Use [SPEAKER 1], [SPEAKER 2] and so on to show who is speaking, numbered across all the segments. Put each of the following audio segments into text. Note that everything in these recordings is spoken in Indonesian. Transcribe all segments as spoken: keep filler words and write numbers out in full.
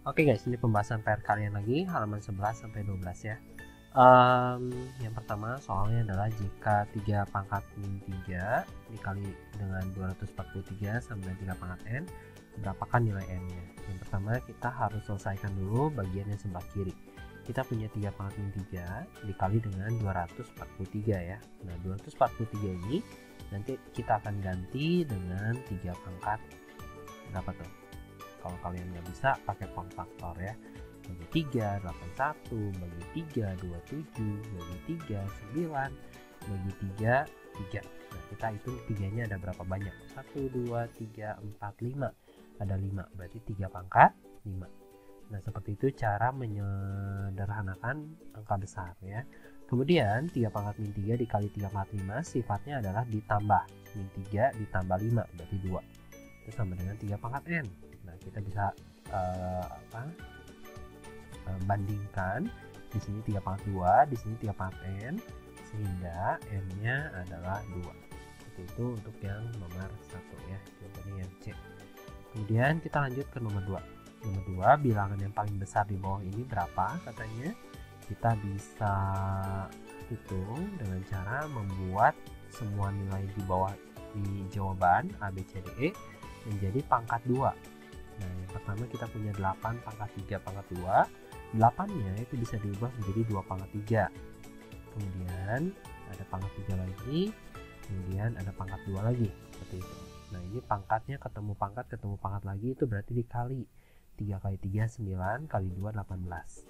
[SPEAKER 1] Oke guys, ini pembahasan P R kalian lagi, halaman sebelas sampai dua belas ya. Um, yang pertama soalnya adalah jika tiga pangkat min tiga dikali dengan dua ratus empat puluh tiga sama dengan tiga pangkat n, berapakah nilai n-nya? Yang pertama kita harus selesaikan dulu bagian yang sebelah kiri. Kita punya tiga pangkat min tiga dikali dengan dua ratus empat puluh tiga ya. Nah, dua ratus empat puluh tiga ini nanti kita akan ganti dengan tiga pangkat berapa tuh? Kalau kalian nggak bisa pakai form faktor ya, bagi tiga, delapan puluh satu, bagi tiga, dua puluh tujuh, bagi tiga, sembilan, bagi tiga, tiga. Nah, kita hitung tiganya ada berapa banyak? satu, dua, tiga, empat, lima. Ada lima, berarti tiga pangkat lima. Nah, seperti itu cara menyederhanakan angka besar ya. Kemudian tiga pangkat min tiga dikali tiga pangkat lima sifatnya adalah ditambah. Min tiga ditambah lima berarti dua. Itu sama dengan tiga pangkat n. Nah, kita bisa uh, apa? Uh, bandingkan di sini tiga pangkat dua, di sini tiga pangkat n, sehingga n-nya adalah dua. Seperti itu untuk yang nomor satu ya, jawabannya yang C. Kemudian kita lanjut ke nomor dua. Nomor dua, bilangan yang paling besar di bawah ini berapa katanya? Kita bisa hitung dengan cara membuat semua nilai di bawah di jawaban A, B, C, D, E menjadi pangkat dua. Nah, yang pertama kita punya delapan pangkat tiga pangkat dua. delapan-nya itu bisa diubah menjadi dua pangkat tiga. Kemudian ada pangkat tiga lagi. Kemudian ada pangkat dua lagi. Seperti itu. Nah, ini pangkatnya ketemu pangkat, ketemu pangkat lagi, itu berarti dikali. tiga kali tiga, sembilan, kali dua, delapan belas.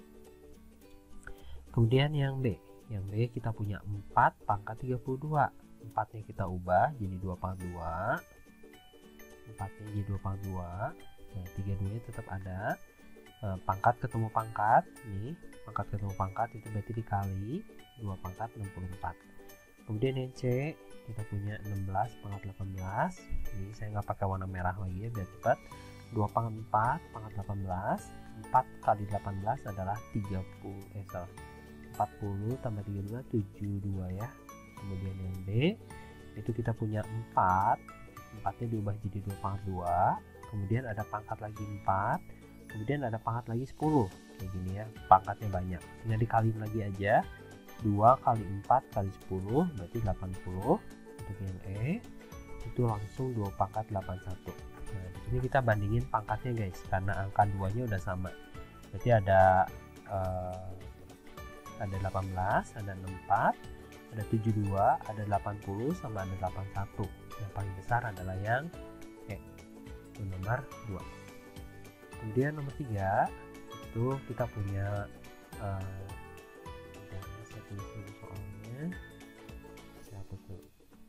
[SPEAKER 1] Kemudian yang B. Yang B kita punya empat pangkat tiga puluh dua. empat-nya kita ubah jadi dua pangkat dua. empat-nya jadi dua pangkat dua. Nah, tiga puluh dua-nya tetap ada. E, pangkat ketemu pangkat. Nih, pangkat ketemu pangkat itu berarti dikali dua pangkat enam puluh empat. Kemudian yang C, kita punya enam belas pangkat delapan belas. Ini saya nggak pakai warna merah lagi ya, biar cepat. dua pangkat empat pangkat delapan belas. empat kali delapan belas adalah tiga puluh. Eh, salah. empat puluh tambah tiga puluh dua, tujuh puluh dua ya. Kemudian yang D, itu kita punya empat. empat-nya diubah jadi dua pangkat dua. Kemudian ada pangkat lagi empat, kemudian ada pangkat lagi sepuluh, kayak gini ya, pangkatnya banyak, tinggal dikaliin lagi aja, dua kali empat kali sepuluh berarti delapan puluh. Untuk yang E itu langsung dua pangkat delapan puluh satu. Nah, di sini kita bandingin pangkatnya guys, karena angka dua nya udah sama, berarti ada uh, ada delapan belas, ada enam puluh empat, ada tujuh puluh dua, ada delapan puluh, sama ada delapan puluh satu. Yang paling besar adalah yang E, itu nomor dua. Kemudian nomor tiga itu kita punya uh, saya tulis dulu soalnya, saya hapus dulu.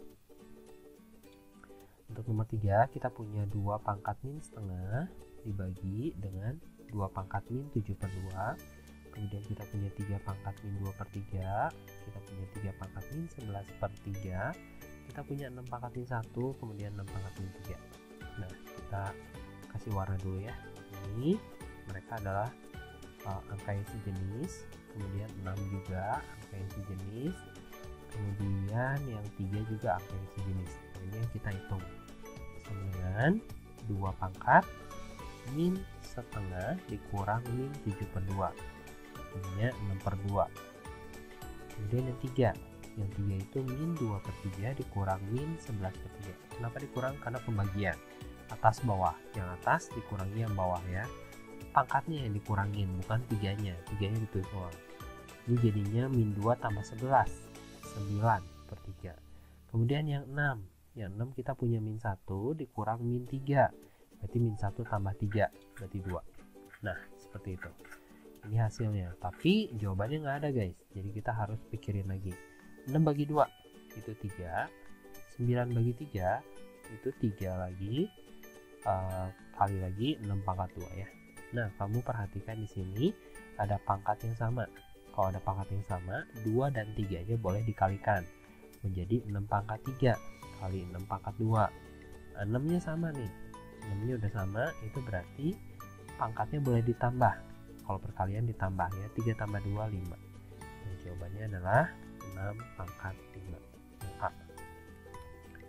[SPEAKER 1] Untuk nomor tiga kita punya dua pangkat min setengah dibagi dengan dua pangkat min tujuh per dua. Kemudian kita punya tiga pangkat min dua per tiga, kita punya tiga pangkat min sebelas per tiga, kita punya enam pangkat min satu, kemudian enam pangkat min tiga. Nah, kita kasih warna dulu ya. Ini mereka adalah uh, angka yang sejenis, kemudian enam juga angka yang sejenis, kemudian yang tiga juga angka yang sejenis. Nah, ini yang kita hitung sama dengan dua pangkat min setengah dikurang min tujuh per dua, jadinya enam per dua. Kemudian yang tiga, yang tiga itu min dua per tiga dikurang min sebelas per tiga. Kenapa dikurang? Karena pembagian atas bawah, yang atas dikurangi yang bawah ya, pangkatnya yang dikurangin bukan tiganya, tiganya ditulis ulang. Ini jadinya min dua tambah sebelas, sembilan per tiga. Kemudian yang enam, yang enam kita punya min satu dikurang min tiga, berarti min satu tambah tiga berarti dua. Nah, seperti itu, ini hasilnya, tapi jawabannya nggak ada guys, jadi kita harus pikirin lagi. Enam bagi dua itu tiga, sembilan bagi tiga itu tiga lagi, uh, kali lagi enam pangkat dua ya. Nah, kamu perhatikan di sini ada pangkat yang sama. Kalau ada pangkat yang sama, dua dan tiga nya boleh dikalikan menjadi enam pangkat tiga kali enam pangkat dua. enam-nya sama nih, enam-nya udah sama, itu berarti pangkatnya boleh ditambah. Kalau perkalian ditambah ya, tiga tambah dua, lima. Nah, jawabannya adalah enam pangkat lima. A.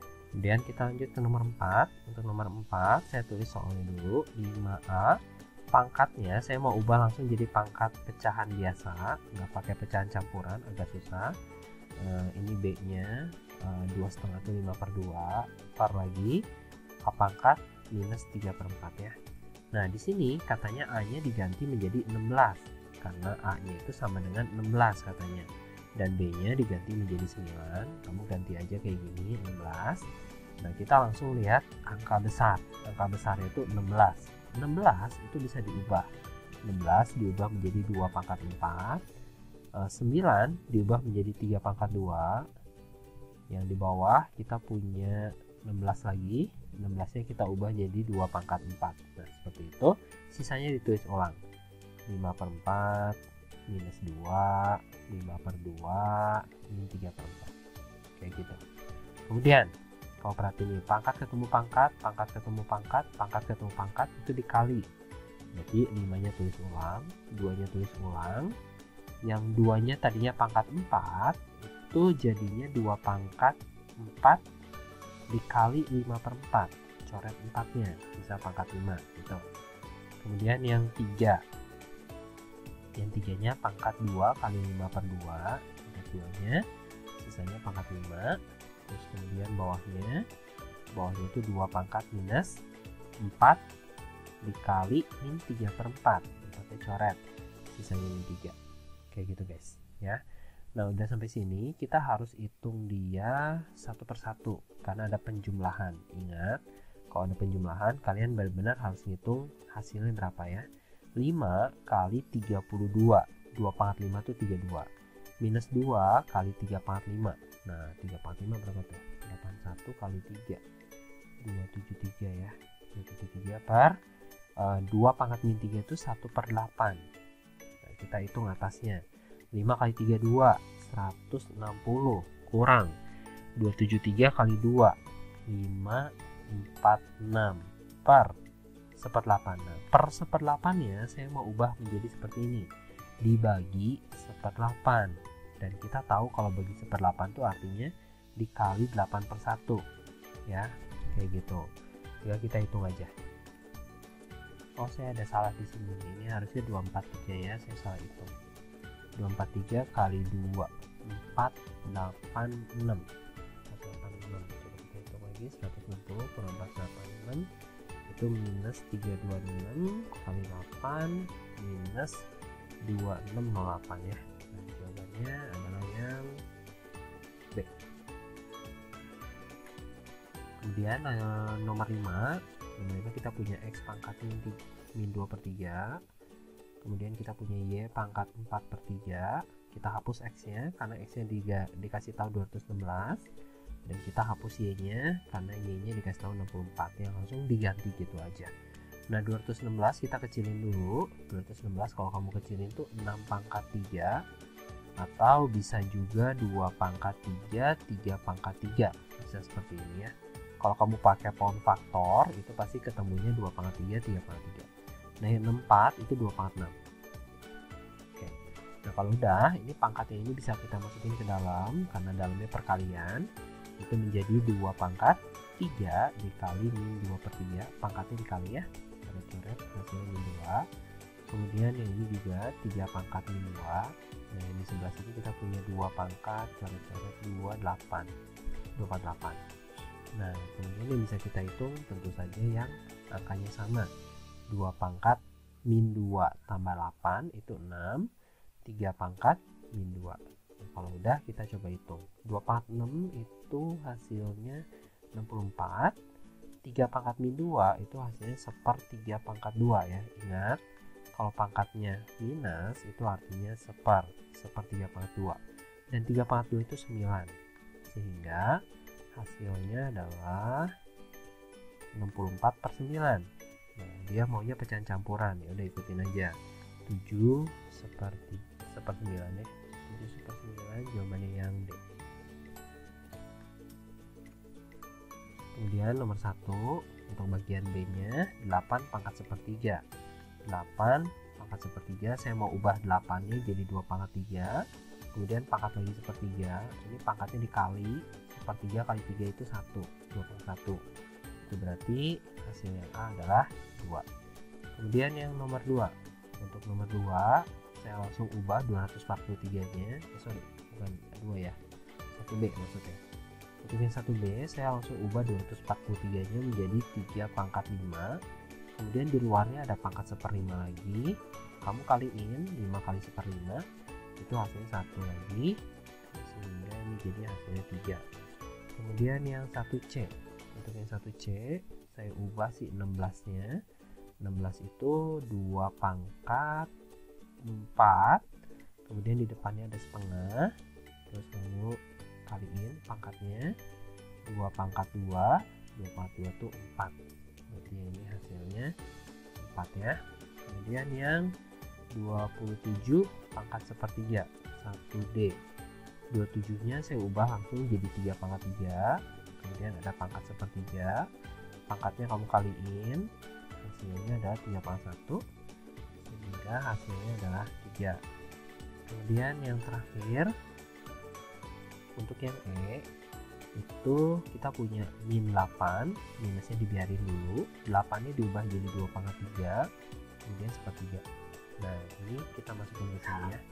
[SPEAKER 1] Kemudian kita lanjut ke nomor empat. Untuk nomor empat saya tulis soalnya dulu, lima A pangkatnya saya mau ubah langsung jadi pangkat pecahan biasa, nggak pakai pecahan campuran, agak susah. Uh, ini B nya uh, dua setengah atau lima per dua, par lagi A pangkat minus tiga per empat ya. Nah di sini katanya A nya diganti menjadi enam belas karena A nya itu sama dengan enam belas katanya, dan B nya diganti menjadi sembilan. Kamu ganti aja kayak gini, enam belas. Nah kita langsung lihat angka besar. Angka besar itu enam belas. enam belas itu bisa diubah. enam belas diubah menjadi dua pangkat empat. sembilan diubah menjadi tiga pangkat dua. Yang di bawah kita punya enam belas lagi. enam belas nya kita ubah jadi dua pangkat empat. Nah seperti itu. Sisanya ditulis ulang. lima per empat minus dua, lima per dua, min tiga per empat. Kayak gitu. Kemudian kalau perhatiin nih, pangkat ketemu pangkat, pangkat ketemu pangkat, pangkat ketemu pangkat itu dikali. Jadi lima nya tulis ulang, dua nya tulis ulang. Yang dua nya tadinya pangkat empat, itu jadinya dua pangkat empat dikali lima per empat. Coret empat nya, bisa pangkat lima gitu. Kemudian yang tiga. Yang tiga nya pangkat dua kali lima per dua. Pangkat dua nya, sisanya pangkat lima. Terus kemudian bawahnya bawahnya itu dua pangkat minus empat dikali min tiga per empat. Pakai coret, sisanya min tiga. Kayak gitu guys ya. Nah udah sampai sini kita harus hitung dia satu persatu karena ada penjumlahan. Ingat kalau ada penjumlahan kalian benar-benar harus ngitung hasilnya berapa ya. Lima kali tiga puluh dua, dua pangkat lima itu tiga puluh dua, minus dua kali tiga pangkat lima. Nah tiga pangkat lima berapa tuh? delapan puluh satu kali tiga, dua ratus tujuh puluh tiga ya. dua ratus tujuh puluh tiga per uh, dua pangkat min tiga itu satu per delapan. Nah, kita hitung atasnya. Lima kali tiga puluh dua, seratus enam puluh, kurang dua ratus tujuh puluh tiga kali dua, lima ratus empat puluh enam per seperdelapan. Nah, per seperdelapannya saya mau ubah menjadi seperti ini, dibagi seperdelapan. Dan kita tahu kalau bagi seperdelapan itu artinya dikali delapan per satu ya, kayak gitu. Tinggal kita hitung aja. Oh saya ada salah di sini, ini harusnya dua ratus empat puluh tiga ya, saya salah hitung. Dua ratus empat puluh tiga kali dua, empat ratus delapan puluh enam. Empat ratus delapan puluh enam. Coba kita hitung lagi, seratus enam puluh kurang empat ratus delapan puluh enam itu minus tiga ratus dua puluh enam kali delapan minus dua ribu enam ratus delapan ya. Nah, jawabannya adalah yang B. Kemudian eh, nomor lima, nomor lima kita punya X pangkat min dua per tiga. Kemudian kita punya Y pangkat empat per tiga. Kita hapus X nya karena X nya di, dikasih tahu dua ratus enam belas. Dan kita hapus Y nya karena Y nya dikasih tahu enam puluh empat. Yang langsung diganti gitu aja. Nah dua ratus enam belas kita kecilin dulu. Dua ratus enam belas kalau kamu kecilin tuh enam pangkat tiga. Atau bisa juga dua pangkat tiga, tiga pangkat tiga. Bisa seperti ini ya. Kalau kamu pakai pound faktor itu pasti ketemunya dua pangkat tiga, tiga pangkat tiga. Nah yang enam puluh empat itu dua pangkat enam. Oke. Nah kalau udah, ini pangkatnya ini bisa kita masukin ke dalam karena dalamnya perkalian. Itu menjadi dua pangkat tiga dikali min dua per tiga. Pangkatnya dikali ya. Coret-coret hasilnya min dua. Kemudian yang ini juga tiga pangkat min dua. Nah yang di sebelah sini kita punya dua pangkat coret-coret dua, delapan. dua puluh delapan. Nah kemudian yang bisa kita hitung tentu saja yang angkanya sama. Dua pangkat min dua tambah delapan itu enam. Tiga pangkat min dua. Nah, kalau udah kita coba hitung. Dua pangkat enam itu hasilnya enam puluh empat. Tiga pangkat min dua itu hasilnya sepertiga pangkat dua ya. Ingat kalau pangkatnya minus itu artinya seper sepertiga pangkat dua. Dan tiga pangkat dua itu sembilan. Sehingga hasilnya adalah enam puluh empat per sembilan. Nah, dia maunya pecahan campuran, ya udah ikutin aja. tujuh seperti sepersembilan ya. tujuh sepersembilan jawabannya yang D. Kemudian nomor satu untuk bagian B-nya delapan pangkat sepertiga. delapan pangkat sepertiga saya mau ubah delapan-nya jadi dua pangkat tiga. Kemudian pangkat lagi sepertiga. Ini pangkatnya dikali sepertiga kali tiga itu satu, dua pangkat satu. Itu berarti hasil yang A adalah dua. Kemudian yang nomor dua, untuk nomor dua saya langsung ubah dua ratus empat puluh tiga nya, eh, sorry bukan dua ya, satu B maksudnya. Untuk yang satu B saya langsung ubah dua ratus empat puluh tiga nya menjadi tiga pangkat lima. Kemudian di luarnya ada pangkat seperlima lagi, kamu kaliin lima kali seperlima, itu hasilnya satu lagi, sehingga ini jadi hasilnya tiga. Kemudian yang satu C, untuk yang satu C saya ubah si enam belas nya, enam belas itu dua pangkat empat, kemudian di depannya ada setengah, terus kamu kaliin pangkatnya, dua pangkat dua, dua pangkat dua itu empat, berarti ini hasilnya empat ya. Kemudian yang dua puluh tujuh pangkat sepertiga, satu D, dua puluh tujuh nya saya ubah langsung jadi tiga pangkat tiga, kemudian ada pangkat sepertiga, pangkatnya kamu kaliin, hasilnya adalah tiga pangkat satu, sehingga hasilnya adalah tiga. Kemudian yang terakhir untuk yang E itu kita punya min delapan, minusnya dibiarin dulu, delapan nya diubah jadi dua pangkat tiga, kemudian sepertiga. Nah ini kita masukin ke sini ya.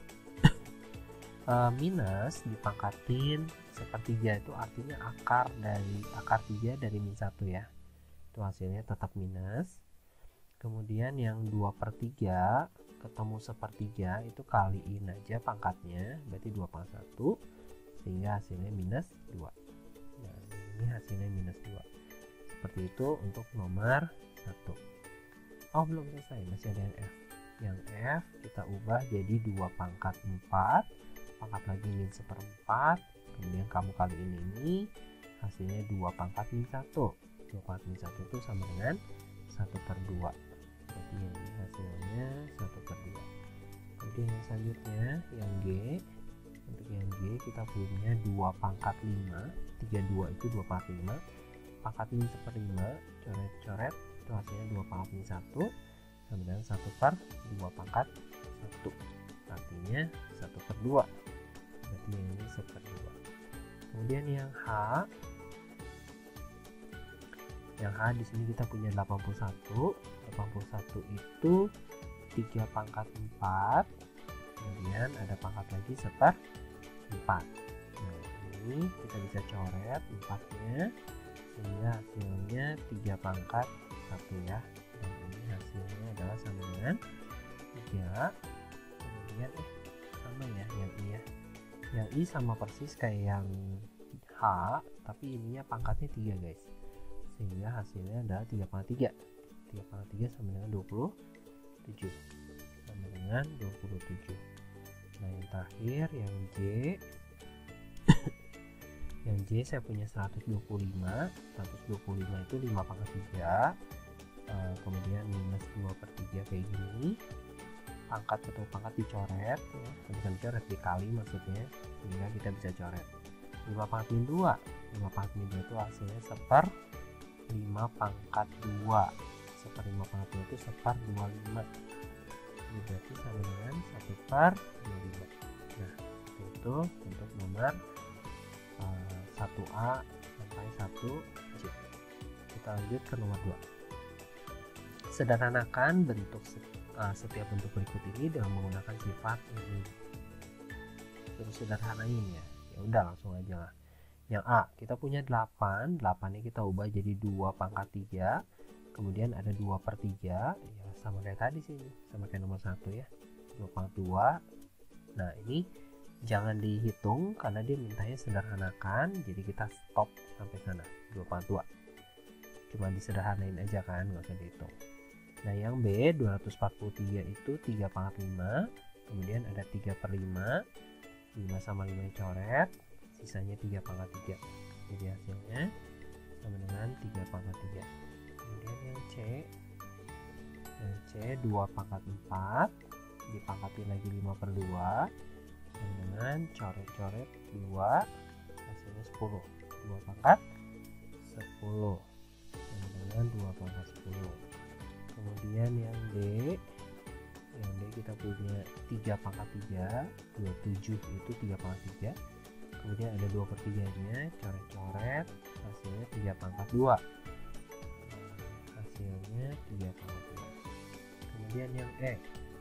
[SPEAKER 1] e, minus dipangkatin sepertiga itu artinya akar dari akar tiga dari min satu ya, itu hasilnya tetap minus. Kemudian yang dua per tiga ketemu sepertiga itu kaliin aja pangkatnya, berarti dua pangkat satu, sehingga hasilnya minus dua. Nah ini hasilnya minus dua. Seperti itu untuk nomor satu. Oh belum selesai, masih ada yang F. Yang F kita ubah jadi dua pangkat empat, pangkat lagi min seperempat, kemudian kamu kaliin ini, hasilnya dua pangkat min satu. dua pangkat min satu itu sama dengan satu per dua, jadi ini hasilnya satu per dua. Kemudian yang selanjutnya yang G, untuk yang G kita punya dua pangkat lima, tiga puluh dua itu dua pangkat lima, pangkat min seperlima, coret-coret, itu hasilnya dua pangkat min satu, sama dengan satu per dua pangkat satu, artinya satu per dua, berarti yang ini satu per dua. Kemudian yang H, yang H di sini kita punya delapan puluh satu, delapan puluh satu itu tiga pangkat empat, kemudian ada pangkat lagi seper empat. Nah ini kita bisa coret empatnya, sehingga hasilnya tiga pangkat satu ya. Dan ini hasilnya adalah sama dengan tiga. Kemudian eh sama ya yang I ya, yang I sama persis kayak yang H, tapi ininya pangkatnya tiga guys, sehingga hasilnya adalah tiga pangkat tiga. tiga pangkat tiga sama dengan dua puluh tujuh, sama dengan dua puluh tujuh. Nah yang terakhir yang J, yang J saya punya seratus dua puluh lima, seratus dua puluh lima itu lima pangkat tiga, uh, kemudian minus dua per tiga kayak gini, pangkat atau pangkat dicoret ya, bukan dicoret, dikali maksudnya, sehingga kita bisa coret. Lima pangkat min dua, lima pangkat min dua itu hasilnya seper lima pangkat dua, seper lima pangkat dua itu seper dua puluh lima, ini berarti sama dengan satu per dua puluh lima. Nah itu untuk nomor uh, satu A sampai satu C. Kita lanjut ke nomor dua. Sederhanakan bentuk uh, setiap bentuk berikut ini dengan menggunakan sifat ini. Terus sederhanain ya, ya udah langsung aja lah. Yang A kita punya delapan, delapan ini kita ubah jadi dua pangkat tiga, kemudian ada dua per tiga, ya sama kayak tadi sih, sama kayak nomor satu ya, dua pangkat dua. Nah ini jangan dihitung karena dia mintanya sederhanakan, jadi kita stop sampai sana, dua pangkat dua, cuma disederhanain aja kan, nggak usah dihitung. Nah yang B dua ratus empat puluh tiga itu tiga pangkat lima, kemudian ada tiga per lima, lima sama lima coret, sisanya tiga pangkat tiga, jadi hasilnya sama dengan tiga pangkat tiga. Kemudian yang C, yang C dua pangkat empat, dipangkatin lagi lima per dua, sama dengan coret-coret dua, hasilnya sepuluh, dua pangkat sepuluh, sama dengan dua pangkat sepuluh. Kemudian yang D, yang D kita punya tiga pangkat tiga, dua puluh tujuh itu tiga pangkat tiga, kemudian ada dua per tiga nya, coret-coret, hasilnya tiga pangkat dua, hasilnya tiga pangkat dua. Kemudian yang E,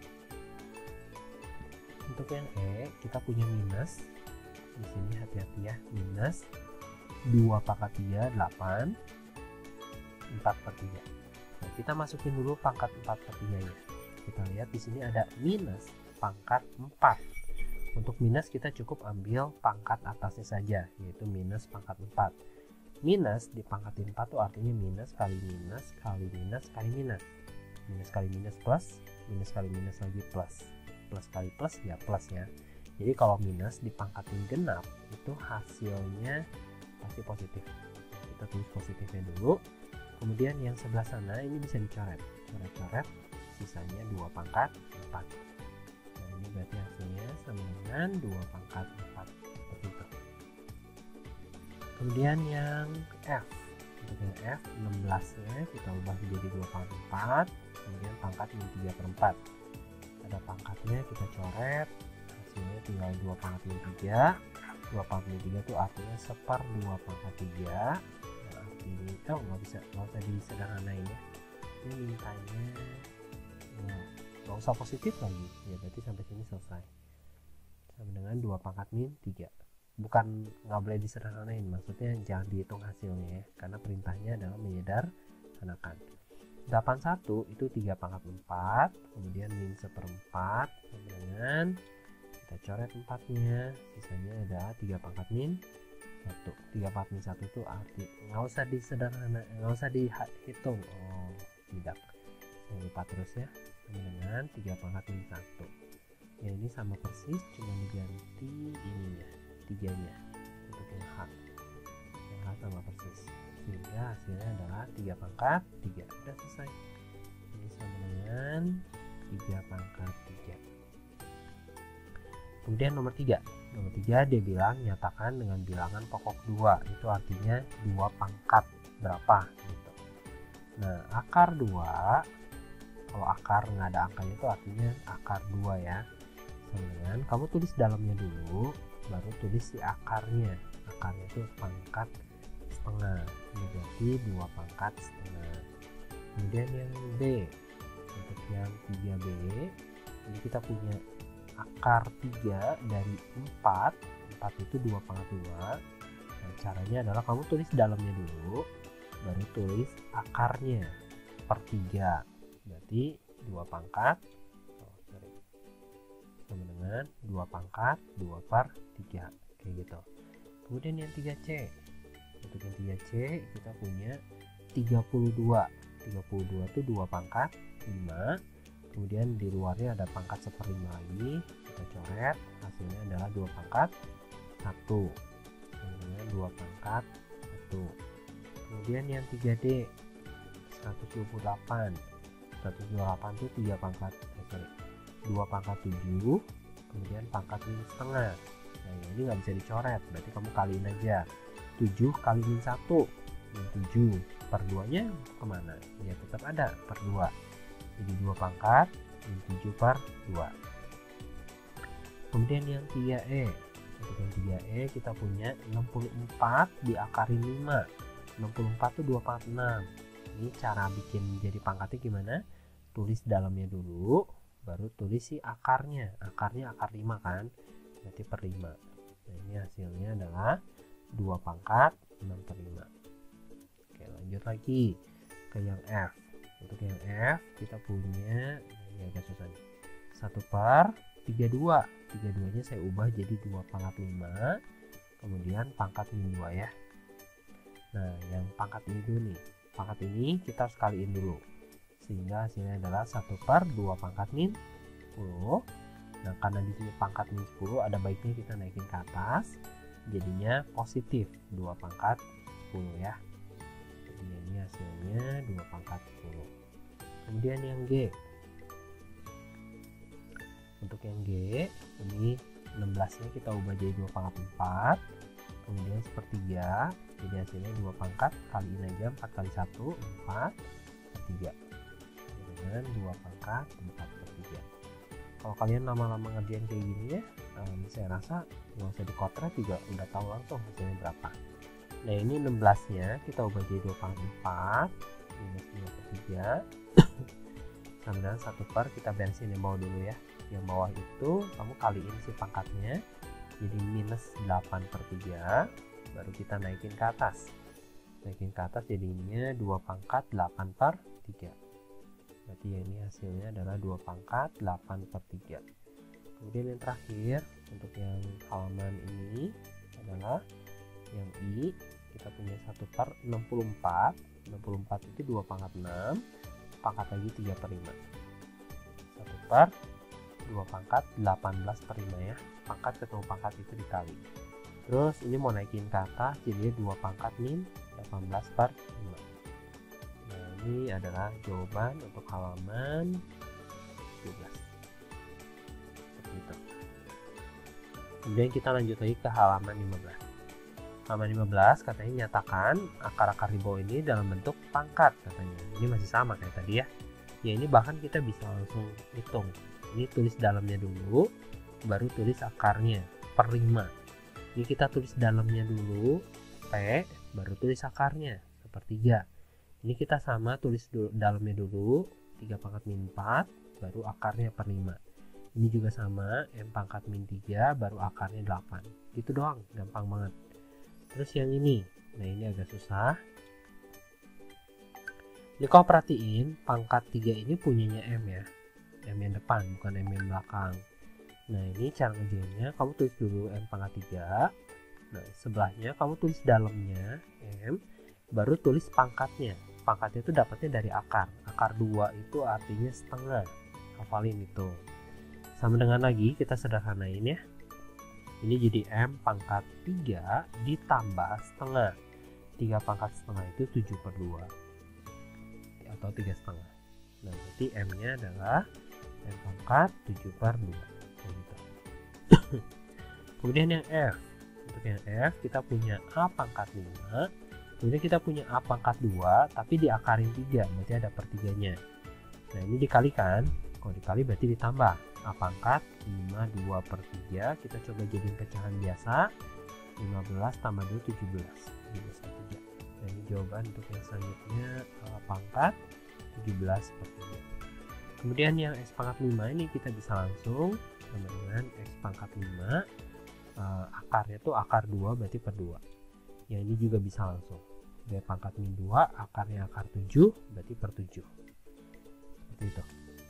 [SPEAKER 1] untuk yang E kita punya minus. Di sini hati-hati ya, minus dua pangkat tiga, delapan, empat per tiga. Nah, kita masukin dulu pangkat empat per tiga nya. Kita lihat di sini ada minus pangkat empat. Untuk minus kita cukup ambil pangkat atasnya saja, yaitu minus pangkat empat. Minus dipangkatin empat itu artinya minus kali minus kali minus kali minus. Minus kali minus plus, minus kali minus lagi plus. Plus kali plus ya plus ya. Jadi kalau minus dipangkatin genap itu hasilnya pasti positif. Kita tulis positifnya dulu. Kemudian yang sebelah sana ini bisa dicoret. Coret-coret, sisanya dua pangkat empat. Nah, ini berarti hasilnya sama dengan dua pangkat empat. Seperti itu. Kemudian yang F. Untuk yang F, enam belas nya kita ubah menjadi dua pangkat empat. Kemudian pangkat min tiga per empat. Ada pangkatnya kita coret. Hasilnya tinggal dua pangkat min tiga. dua pangkat min tiga itu artinya seper dua pangkat tiga. Nah, artinya oh nggak bisa, nggak usah disederhanain ya. Ini mintanya nah, nggak usah positif lagi ya, berarti sampai sini selesai. Sama dengan dua pangkat min tiga. Bukan nggak boleh disederhanain, maksudnya jangan dihitung hasilnya ya, karena perintahnya adalah menyederhanakan. delapan puluh satu itu tiga pangkat empat, kemudian min seperempat sama dengan kita coret empatnya, sisanya adalah tiga pangkat min satu. tiga pangkat min satu itu arti nggak usah disederhana, nggak usah dihitung. Oh tidak, saya lupa terus ya. Sama dengan tiga pangkat min satu ya, ini sama persis, cuma diganti ininya, tiganya untuk yang H. Yang H sama persis, sehingga hasilnya adalah tiga pangkat tiga. Udah selesai. Ini sama dengan tiga pangkat tiga. Kemudian nomor tiga. Nomor tiga dia bilang nyatakan dengan bilangan pokok dua. Itu artinya dua pangkat berapa gitu. Nah, akar dua, kalau akar nggak ada angkanya itu artinya akar dua ya. Sama dengan kamu tulis dalamnya dulu, baru tulis si akarnya. Akarnya itu pangkat setengah. Ini berarti dua pangkat setengah. Kemudian yang B. Untuk yang tiga B, ini kita punya akar tiga dari empat. empat itu dua pangkat dua. Nah, caranya adalah kamu tulis dalamnya dulu, baru tulis akarnya per tiga. Berarti dua pangkat oh, sorry. sama dengan dua pangkat dua per tiga. Kayak gitu. Kemudian yang tiga C. Untuk yang tiga C kita punya tiga puluh dua. tiga puluh dua itu dua pangkat lima. Kemudian di luarnya ada pangkat seperlima lagi, kita coret, hasilnya adalah dua pangkat satu. Kemudian dua pangkat satu. Kemudian yang tiga D seratus dua puluh delapan. seratus dua puluh delapan itu tiga pangkat eh, sorry, dua pangkat tujuh, kemudian pangkat min setengah. Nah, ini nggak bisa dicoret, berarti kamu kaliin aja. tujuh kali min satu, min tujuh. Per dua nya kemana? Ya tetap ada per dua. Jadi dua pangkat min tujuh per dua. Kemudian yang tiga E. Untuk yang tiga E kita punya enam puluh empat diakarin lima. enam puluh empat itu dua pangkat enam. Ini cara bikin jadi pangkatnya gimana? Tulis dalamnya dulu, baru tulis si akarnya. Akarnya akar lima kan? Berarti per lima. Nah, ini hasilnya adalah dua pangkat enam per lima. Oke, lanjut lagi ke yang F. Untuk yang F kita punya ini agak susah nih. satu per tiga puluh dua. tiga puluh dua nya saya ubah jadi dua pangkat lima. Kemudian pangkat min dua ya. Nah, yang pangkat ini dulu nih. Pangkat ini kita harus kaliin dulu. Sehingga hasilnya adalah satu per dua pangkat min sepuluh. Nah, karena di sini pangkat min sepuluh, ada baiknya kita naikin ke atas. Jadinya positif dua pangkat sepuluh ya. Jadi ini hasilnya dua pangkat sepuluh. Kemudian yang G. Untuk yang G, ini enam belas nya kita ubah jadi dua pangkat empat. Kemudian sepertiga, jadi hasilnya dua pangkat, kaliin aja empat kali satu, empat per tiga. Dengan dua pangkat empat per tiga. Kalau kalian lama-lama ngerjain kayak gini ya, um, saya rasa nggak usah dikotret juga udah tahu langsung hasilnya berapa. Nah, ini enam belas nya kita ubah jadi dua pangkat empat minus dua per tiga sama dengan satu per, kita beresin yang bawah dulu ya. Yang bawah itu kamu kaliin si pangkatnya, jadi minus delapan per tiga, baru kita naikin ke atas. Naikin ke atas jadinya dua pangkat delapan per tiga. Berarti ya ini hasilnya adalah dua pangkat delapan per tiga. Kemudian yang terakhir untuk yang halaman ini adalah yang I, kita punya satu per enam puluh empat. enam puluh empat itu dua pangkat enam, pangkat lagi tiga per lima. satu per dua pangkat delapan belas per lima ya. Pangkat ketemu pangkat itu dikali. Terus ini mau naikin ke atas jadi dua pangkat min delapan belas per lima. Nah, ini adalah jawaban untuk halaman tujuh belas. Seperti itu. Kemudian kita lanjut lagi ke halaman lima belas. Halaman lima belas katanya nyatakan akar-akar di bawah ini dalam bentuk pangkat katanya. Ini masih sama kayak tadi ya. Ya ini bahkan kita bisa langsung hitung. Ini tulis dalamnya dulu, baru tulis akarnya per lima. Ini kita tulis dalamnya dulu, P, baru tulis akarnya sepertiga. Ini kita sama tulis dulu, dalamnya dulu, tiga pangkat min empat, baru akarnya per lima. Ini juga sama, M pangkat min tiga, baru akarnya delapan. Gitu doang, gampang banget. Terus yang ini, nah ini agak susah. Ini kau perhatiin, pangkat tiga ini punyanya M ya. M yang depan, bukan M yang belakang. Nah ini cara ngerjainnya, kamu tulis dulu M pangkat tiga. Nah sebelahnya kamu tulis dalamnya M, baru tulis pangkatnya. Pangkatnya itu dapatnya dari akar. Akar dua itu artinya setengah. Hafalin itu. Sama dengan lagi, kita sederhanain ya. Ini jadi M pangkat tiga ditambah setengah. tiga pangkat setengah itu tujuh per dua. Atau tiga setengah. Nah berarti M-nya adalah M pangkat tujuh per dua. Gitu. Kemudian yang F. Untuk yang F kita punya A pangkat lima. Kemudian kita punya A pangkat dua. Tapi diakarin tiga. Berarti ada pertiganya. Nah ini dikalikan. Kalau dikali berarti ditambah. A pangkat lima dua per tiga. Kita coba jadiin pecahan biasa. lima belas tambah dua, tujuh belas. tujuh belas per tiga. Nah ini jawaban untuk yang selanjutnya. A pangkat tujuh belas per tiga. Kemudian yang X pangkat lima ini kita bisa langsung sama dengan X pangkat lima. Uh, akarnya tuh akar dua berarti per dua. Yang ini juga bisa langsung. B pangkat min dua, akarnya akar tujuh berarti per tujuh. Seperti itu.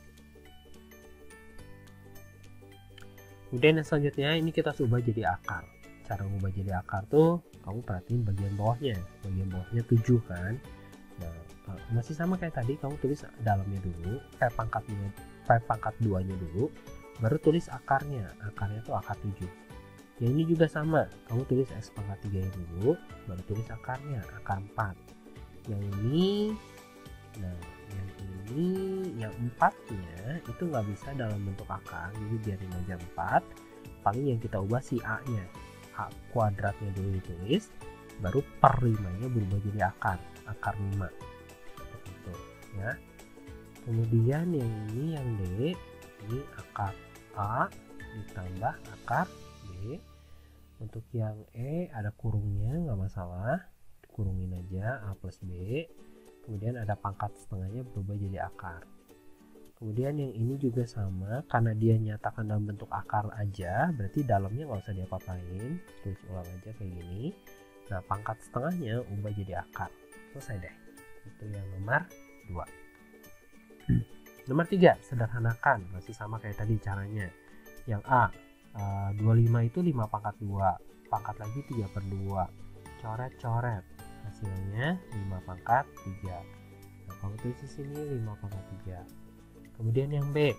[SPEAKER 1] Kemudian yang selanjutnya ini kita ubah jadi akar. Cara ubah jadi akar tuh kamu perhatiin bagian bawahnya. Bagian bawahnya tujuh kan. Nah, masih sama kayak tadi, kamu tulis dalamnya dulu, P pangkatnya, P pangkat duanya dulu, baru tulis akarnya. Akarnya tuh akar tujuh. Yang ini juga sama, kamu tulis X pangkat tiga dulu, baru tulis akarnya, akar empat. Yang ini, nah yang ini, yang empatnya itu nggak bisa dalam bentuk akar, jadi biarin aja empat. Paling yang kita ubah si A-nya, A kuadratnya dulu ditulis, baru per lima-nya berubah jadi akar, akar lima. Begitu, ya. Kemudian yang ini yang D, ini akar A ditambah akar B. Untuk yang E ada kurungnya, nggak masalah, kurungin aja A plus B. Kemudian ada pangkat setengahnya berubah jadi akar. Kemudian yang ini juga sama, karena dia nyatakan dalam bentuk akar aja, berarti dalamnya nggak usah diapa-apain, tulis ulang aja kayak gini. Nah pangkat setengahnya ubah jadi akar. Selesai deh. Itu yang nomor dua. hmm. Nomor tiga, sederhanakan, masih sama kayak tadi caranya. Yang A, uh, dua puluh lima itu lima pangkat dua, pangkat lagi tiga per dua, coret-coret, hasilnya lima pangkat tiga. Nah kamu tulis di sini lima pangkat tiga. Kemudian yang B,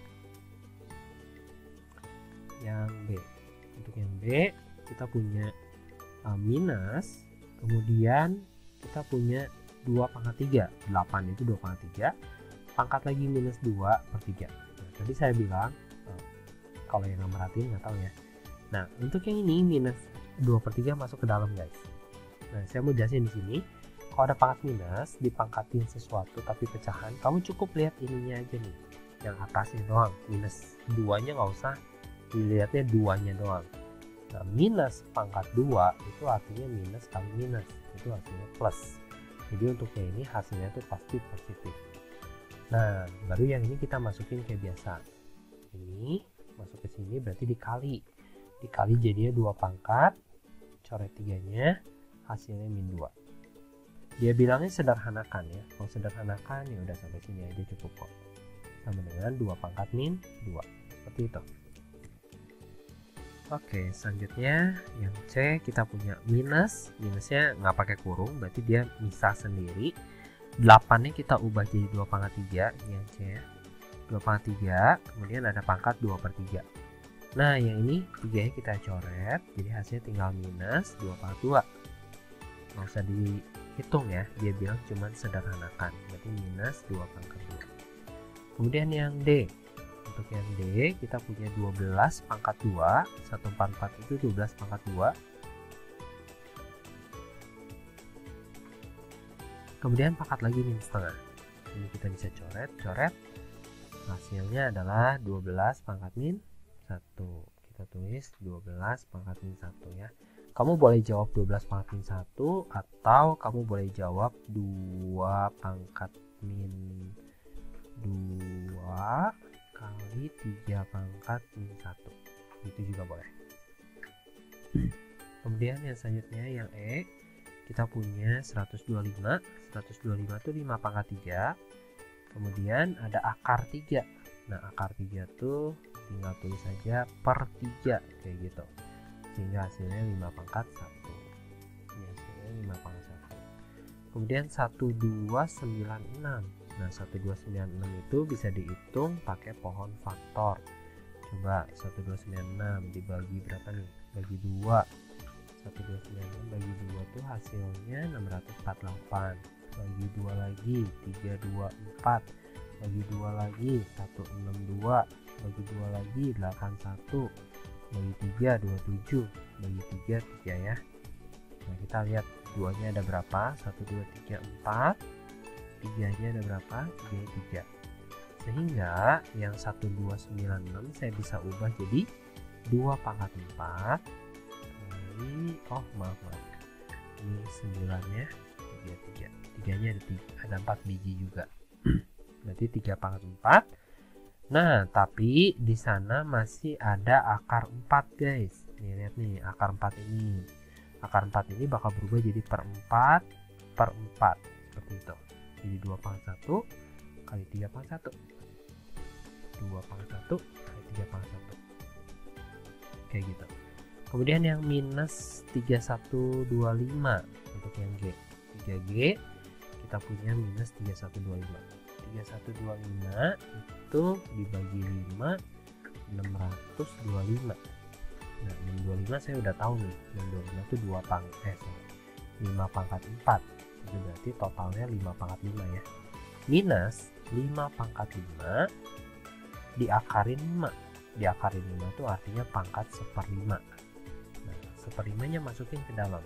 [SPEAKER 1] yang B, untuk yang B kita punya uh, minus, kemudian kita punya dua pangkat tiga, delapan itu dua pangkat tiga, pangkat lagi minus dua per tiga. Nah, tadi saya bilang, uh, kalau yang nggak merhatiin nggak tahu ya. Nah untuk yang ini minus dua per tiga masuk ke dalam guys. Nah saya mau jelasin di sini. Kalau ada pangkat minus, dipangkatin sesuatu tapi pecahan, kamu cukup lihat ininya aja nih, yang atasnya doang, minus duanya nggak usah dilihatnya duanya doang. Nah minus pangkat dua itu artinya minus kali minus, itu hasilnya plus. Jadi untuk yang ini hasilnya tuh pasti positif. Nah, baru yang ini kita masukin kayak biasa. Ini masuk ke sini berarti dikali. Dikali jadinya dua pangkat, coret tiganya, hasilnya min dua. Dia bilangnya sederhanakan ya. Kalau sederhanakan ya udah sampai sini aja cukup kok. Sama dengan dua pangkat min dua. Seperti itu. Oke, selanjutnya yang C kita punya minus. Minusnya nggak pakai kurung, berarti dia misah sendiri. delapan nya kita ubah jadi dua pangkat tiga, ini yang C ya. dua pangkat tiga, kemudian ada pangkat dua per tiga. Nah, yang ini tiga nya kita coret, jadi hasilnya tinggal minus dua pangkat dua. Nggak usah dihitung ya, dia bilang cuman sederhanakan, berarti minus dua pangkat dua. Kemudian yang D, untuk yang D kita punya dua belas pangkat dua, seratus empat puluh empat itu dua belas pangkat dua. Kemudian pangkat lagi min setengah. Ini kita bisa coret, coret. Hasilnya adalah dua belas pangkat min satu. Kita tulis dua belas pangkat min satu ya. Kamu boleh jawab dua belas pangkat min satu atau kamu boleh jawab dua pangkat min dua kali tiga pangkat min satu. Itu juga boleh. Kemudian yang selanjutnya yang E, kita punya seratus dua puluh lima. seratus dua puluh lima itu lima pangkat tiga. Kemudian ada akar tiga. Nah, akar tiga tuh tinggal tulis saja per tiga kayak gitu. Sehingga hasilnya lima pangkat satu. Ini hasilnya lima pangkat satu. Kemudian seratus dua puluh sembilan enam. Nah, seratus dua puluh sembilan enam itu bisa dihitung pakai pohon faktor. Coba seratus dua puluh sembilan enam dibagi berapa nih? Bagi dua. seratus dua puluh sembilan enam bagi dua tuh hasilnya enam ratus empat puluh delapan. Bagi dua lagi tiga ratus dua puluh empat. Bagi dua lagi seratus enam puluh dua. Bagi dua lagi delapan puluh satu. Bagi tiga dua puluh tujuh. Bagi tiga tiga ya. Nah, kita lihat dua nya ada berapa? satu dua tiga empat. tiga nya ada berapa? tiga tiga. Sehingga yang seratus dua puluh sembilan enam saya bisa ubah jadi dua pangkat empat. Oh maaf maaf, ini sembilan nya tiga tiga, tiga nya ada, tiga, ada empat biji juga. Berarti tiga pangkat empat. Nah, tapi di sana masih ada akar empat guys. Nih lihat nih, akar empat ini. Akar empat ini bakal berubah jadi per empat per empat seperti itu. Jadi dua pangkat satu kali tiga pangkat satu. dua pangkat satu kali tiga pangkat satu. Kayak gitu. Kemudian yang minus tiga ribu seratus dua puluh lima untuk yang G. tiga G kita punya minus tiga ribu seratus dua puluh lima. tiga ribu seratus dua puluh lima itu dibagi lima, enam ratus dua puluh lima. Nah, enam ratus dua puluh lima saya udah tahu nih. enam ratus dua puluh lima itu dua pangkat eh sorry, lima pangkat empat. Itu berarti totalnya lima pangkat lima ya. Minus lima pangkat lima diakarin lima. Diakarin lima itu artinya pangkat seperlima. Seperlimanya masukin ke dalam,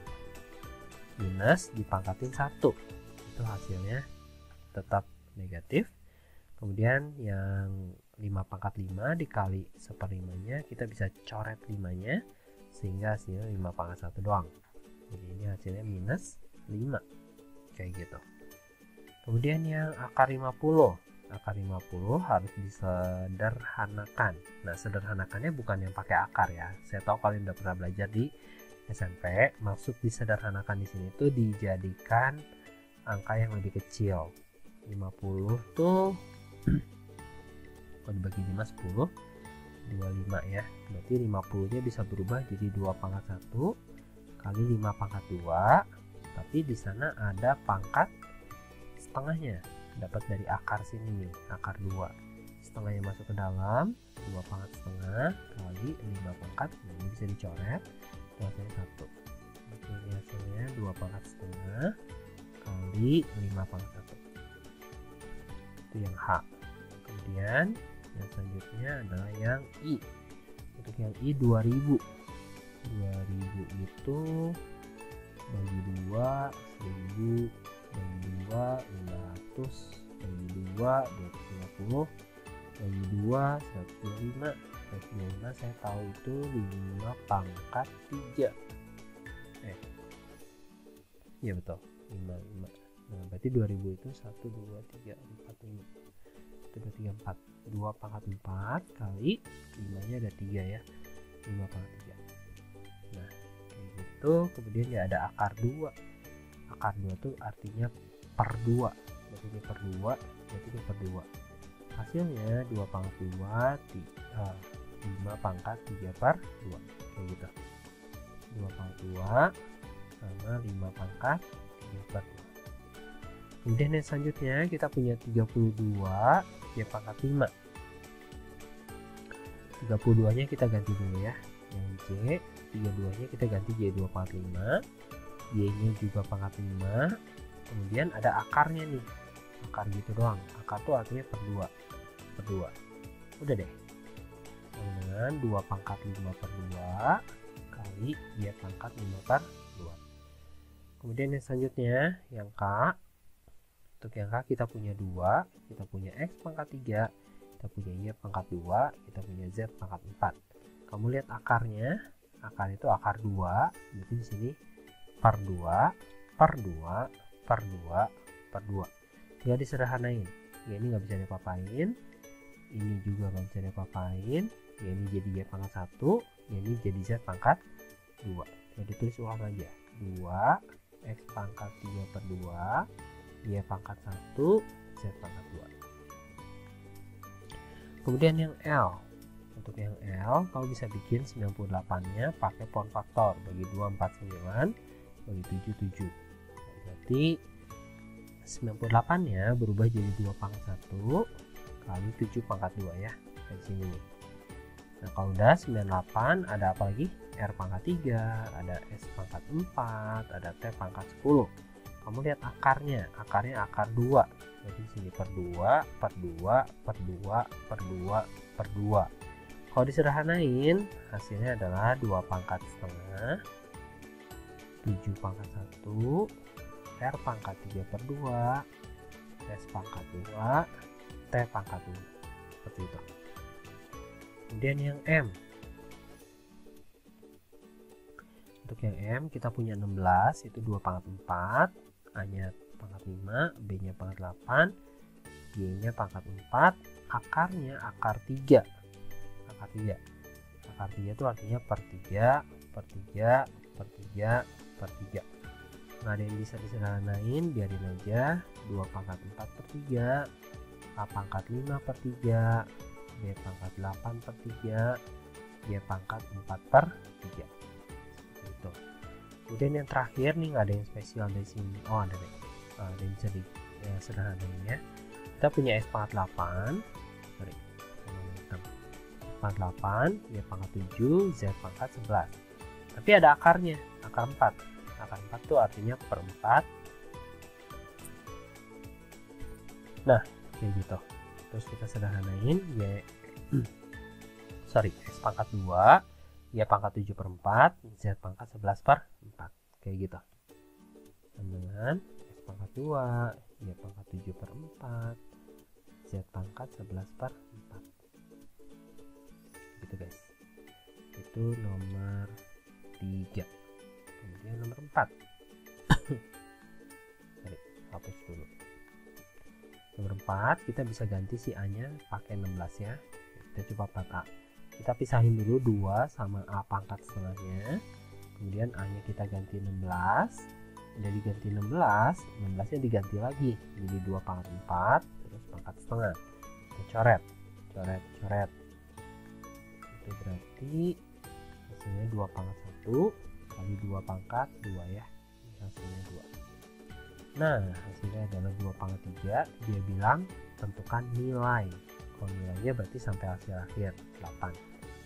[SPEAKER 1] minus dipangkatin satu, itu hasilnya tetap negatif. Kemudian yang lima pangkat lima dikali seperlimanya, kita bisa coret limanya sehingga hasilnya lima pangkat satu doang. Jadi ini hasilnya minus lima kayak gitu. Kemudian yang akar lima puluh, akar lima puluh harus disederhanakan. Nah, sederhanakannya bukan yang pakai akar ya. Saya tahu kalian udah pernah belajar di S M P. Maksud disederhanakan di sini tuh dijadikan angka yang lebih kecil. lima puluh tuh kalau dibagi lima, sepuluh, dua puluh lima ya. Berarti lima puluh nya bisa berubah jadi dua pangkat satu kali lima pangkat dua. Tapi di sana ada pangkat setengahnya, dapat dari akar sini nih, akar dua. Setengahnya masuk ke dalam, dua pangkat setengah kali lima pangkat, ini bisa dicoret, itu hasilnya satu. Oke, ini hasilnya dua pangkat setengah kali lima pangkat satu. Itu yang H. Kemudian yang selanjutnya adalah yang I. Untuk yang I dua ribu. dua ribu itu bagi dua, seribu, bagi dua, lima ratus, bagi dua, dua ratus lima puluh, bagi dua, seratus dua puluh lima. seratus dua puluh lima saya tahu itu lima pangkat tiga. Eh. Iya betul, lima, lima. Nah, berarti dua ribu itu satu, dua, tiga, empat, lima. satu, dua, tiga, empat. dua pangkat empat kali lima nya ada tiga ya, lima pangkat tiga. Nah kayak gitu. Kemudian ya ada akar dua. Akar dua tuh artinya per dua, berarti ini per dua, berarti ini per dua. Hasilnya dua pangkat dua, lima pangkat tiga per dua, kayak gitu. Dua pangkat dua sama lima pangkat tiga per dua. Kemudian yang selanjutnya kita punya tiga puluh dua Y pangkat lima. tiga puluh dua nya kita ganti dulu ya, yang J. tiga puluh dua nya kita ganti J dua pangkat lima, Y nya juga pangkat lima. Kemudian ada akarnya nih, akar gitu doang. Akar tuh artinya per dua, per dua. Udah deh, dengan dua pangkat lima per dua kali Y pangkat lima per dua. Kemudian yang selanjutnya yang K. Untuk yang K kita punya dua, kita punya X pangkat tiga, kita punya Y pangkat dua, kita punya Z pangkat empat. Kamu lihat akarnya, akar itu akar dua, berarti di sini per dua, per dua, per dua, per dua. Tinggal disederhanain. Ya ini nggak bisa diapa-apain, ini juga nggak bisa diapa-apain, ya ini jadi Y pangkat satu, ya ini jadi Z pangkat dua. Jadi ditulis ulang aja, dua X pangkat tiga per dua, Y pangkat satu, Z pangkat dua. Kemudian yang L. Untuk yang L, kamu bisa bikin sembilan puluh delapan nya pakai pound faktor. Bagi dua, empat, sembilan, bagi tujuh, tujuh. Nah, berarti sembilan puluh delapan nya berubah jadi dua pangkat satu kali tujuh pangkat dua ya. Dari sini. Nah, kalau udah sembilan puluh delapan, ada apa lagi? R pangkat tiga, ada S pangkat empat, ada T pangkat sepuluh. Kamu lihat akarnya, akarnya akar dua. Jadi sini per dua, per dua, per dua, per dua, per dua. Kalau disederhanain, hasilnya adalah dua pangkat setengah, tujuh pangkat satu, R pangkat tiga per dua, S pangkat dua, T pangkat dua. Seperti itu. Kemudian yang M. Untuk yang M kita punya enam belas, itu dua pangkat empat. A-nya pangkat lima, B-nya pangkat delapan, Y-nya pangkat empat, akarnya akar tiga. Akar tiga. Akar tiga itu artinya per tiga, per tiga, per tiga, per tiga. Nggak ada yang bisa disederhanain, biarin aja. dua pangkat empat per tiga, A pangkat lima per tiga, B pangkat delapan per tiga, Y pangkat empat per tiga. Seperti itu. Kemudian yang terakhir nih nggak ada yang spesial dari sini. Oh ada deh, uh, ada yang bisa di ya, sederhanain ya. Kita punya S pangkat delapan, sorry, pangkat delapan, Y pangkat tujuh, Z pangkat sebelas. Tapi ada akarnya, akar empat. Akar empat tuh artinya per empat. Nah kayak gitu. Terus kita sederhanain Y sorry X pangkat dua, Y pangkat tujuh per empat, Z pangkat sebelas per empat, kayak gitu. Dengan X pangkat dua, Y pangkat tujuh per empat, Z pangkat sebelas per empat. Gitu guys. Itu nomor tiga. Kemudian nomor empat. Sorry, hapus dulu. Nomor empat kita bisa ganti si A nya pakai enam belas ya. Kita coba empat A. Kita pisahin dulu dua sama A pangkat setengahnya. Kemudian A nya kita ganti enam belas. Udah diganti enam belas, enam belas nya diganti lagi jadi dua pangkat empat, terus pangkat setengah. Kita coret, coret, coret. Itu berarti hasilnya dua pangkat satu kali dua pangkat dua ya. Ini hasilnya dua. Nah, hasilnya adalah dua pangkat tiga. Dia bilang tentukan nilai. Kalau nilainya berarti sampai hasil akhir delapan.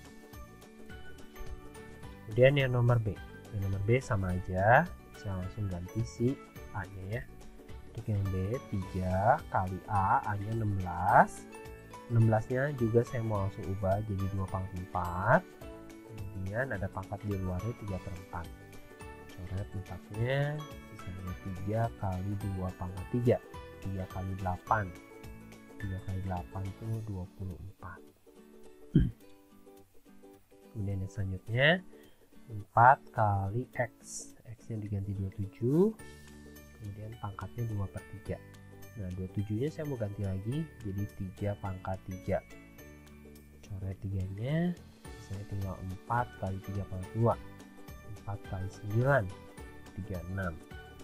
[SPEAKER 1] Kemudian yang nomor B. Yang nomor B sama aja. Saya langsung ganti si A nya ya. Untuk yang B, tiga kali A, A nya enam belas. enam belas nya juga saya mau langsung ubah jadi dua pangkat empat. Kemudian ada pangkat di luarnya tiga per empat. Coret empat nya. Misalnya tiga kali dua pangkat tiga. tiga kali delapan. tiga kali delapan itu dua puluh empat. Kemudian yang selanjutnya empat kali X. X nya diganti dua puluh tujuh. Kemudian pangkatnya dua per tiga. Nah, dua puluh tujuh nya saya mau ganti lagi jadi tiga pangkat tiga. Coret tiganya, saya tinggal empat kali tiga pangkat dua. empat kali sembilan, tiga puluh enam.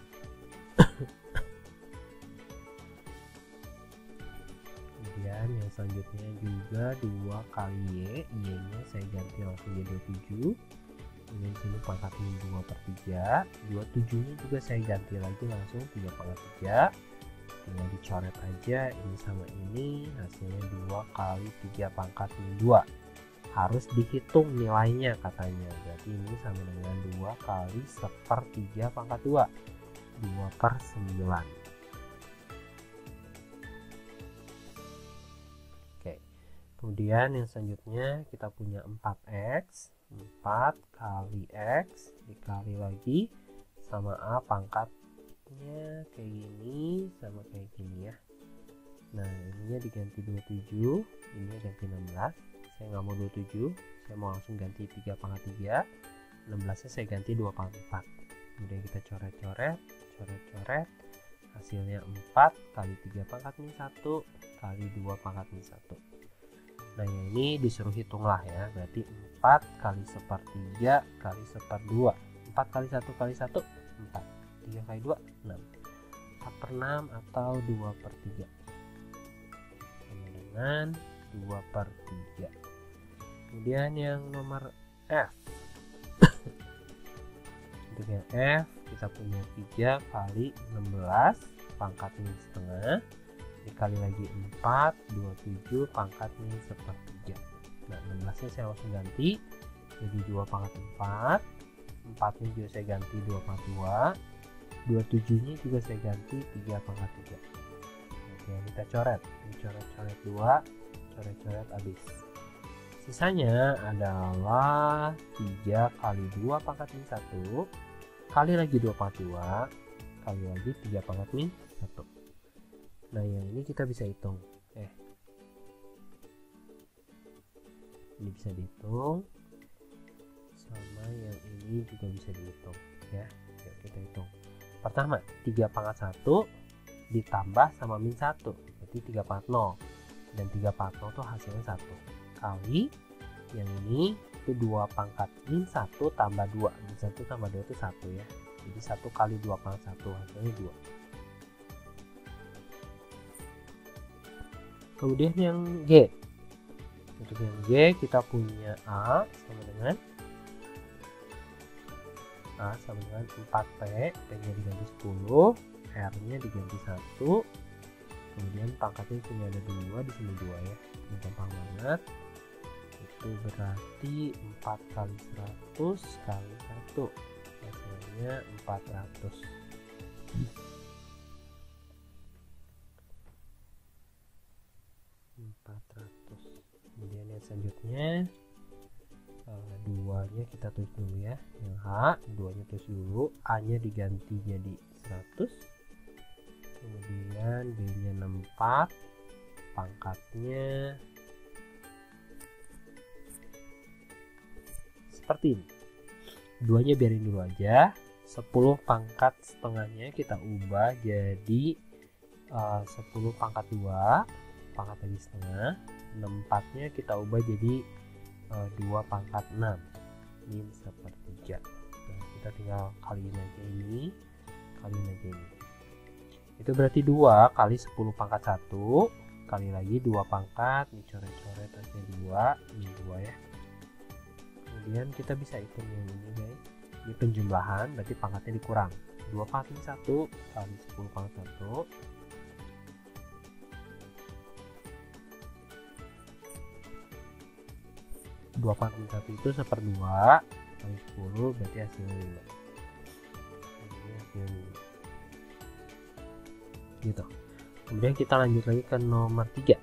[SPEAKER 1] Kemudian yang selanjutnya juga dua kali Y, Y nya saya ganti langsung jadi dua puluh tujuh. Kemudian sini pangkat min dua per tiga. dua puluh tujuh nya juga saya ganti lagi langsung tiga pangkat tiga. Tinggal dicoret aja ini sama ini, hasilnya dua kali tiga pangkat min dua. Harus dihitung nilainya katanya, berarti ini sama dengan dua kali sepertiga pangkat dua, dua per sembilan. Oke, kemudian yang selanjutnya kita punya empat X, empat kali X dikali lagi sama A pangkatnya kayak gini sama kayak gini ya. Nah, ininya diganti dua puluh tujuh, ini ganti enam belas. Saya nggak mau dua puluh tujuh, saya mau langsung ganti tiga pangkat tiga. enam belas nya saya ganti dua pangkat empat. Kemudian kita coret-coret, coret-coret. Hasilnya empat kali tiga pangkat min satu kali dua pangkat min satu. Nah, yang ini disuruh hitunglah ya. Berarti empat kali sepertiga kali seperdua. empat kali satu kali satu, empat. tiga kali dua, enam. empat per enam atau dua per tiga. Sama dengan dua per tiga. Kemudian yang nomor F. Untuk yang F kita punya tiga kali enam belas pangkat min setengah dikali lagi empat, dua puluh tujuh pangkat min sepertiga. Nah, enam belas nya saya langsung ganti jadi dua pangkat empat. empat nya juga saya ganti dua pangkat dua. dua puluh tujuh nya juga saya ganti tiga pangkat tiga. Oke, kita coret. Coret-coret dua, coret-coret habis. Sisanya adalah tiga kali dua pangkat min satu kali lagi dua pangkat dua kali lagi tiga pangkat min satu. Nah, yang ini kita bisa hitung. Eh. Ini bisa dihitung. Sama yang ini juga bisa dihitung ya. Yuk kita hitung. Pertama, tiga pangkat satu ditambah sama min satu, berarti tiga pangkat nol. Dan tiga pangkat nol itu hasilnya satu. Kali yang ini itu dua pangkat min satu tambah dua. Min satu tambah dua itu satu ya. Jadi satu kali dua pangkat satu hasilnya dua. Kemudian yang G. Untuk yang G kita punya A sama dengan A sama dengan empat P, P nya diganti sepuluh, R nya diganti satu. Kemudian pangkatnya sini ada dua, di sini dua ya. Ini gampang banget. Itu berarti empat kali seratus kali satu, hasilnya empat ratus. empat ratus. Kemudian yang selanjutnya uh, dua nya kita tulis dulu ya. Yang H, dua nya tulis dulu, A nya diganti jadi seratus. Kemudian B nya enam puluh empat, pangkatnya seperti ini. Dua nya biarin dulu aja. Sepuluh pangkat setengahnya kita ubah jadi uh, sepuluh pangkat dua, pangkat lagi setengah. enam puluh empat nya kita ubah jadi uh, dua pangkat enam min sepertiga. Nah, kita tinggal kaliin aja ini, kaliin aja ini. Itu berarti dua kali sepuluh pangkat satu kali lagi dua pangkat, dicoret-coret aja dua, ini dua ya. Kemudian kita bisa hitung yang ini guys. Ini penjumlahan, berarti pangkatnya dikurang. dua pangkat satu kali sepuluh pangkat satu. dua pangkat satu itu seperdua kali sepuluh, berarti hasilnya lima. Ini hasilnya lima. Gitu. Kemudian kita lanjut lagi ke nomor tiga.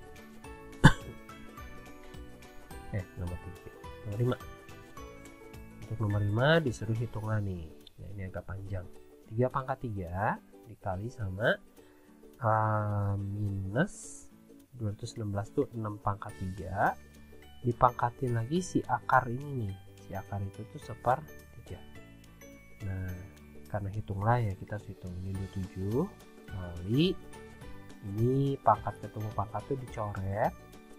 [SPEAKER 1] eh, nomor tiga. Nomor lima. Untuk nomor lima disuruh hitungan nih. Nah, ini agak panjang. tiga pangkat tiga dikali sama uh, minus dua ratus enam belas itu enam pangkat tiga. Dipangkatin lagi si akar ini nih. Si akar itu tuh sepertiga. Nah, karena hitunglah ya, kita harus hitung ini dua puluh tujuh kali Ini pangkat ketemu pangkat tuh dicoret.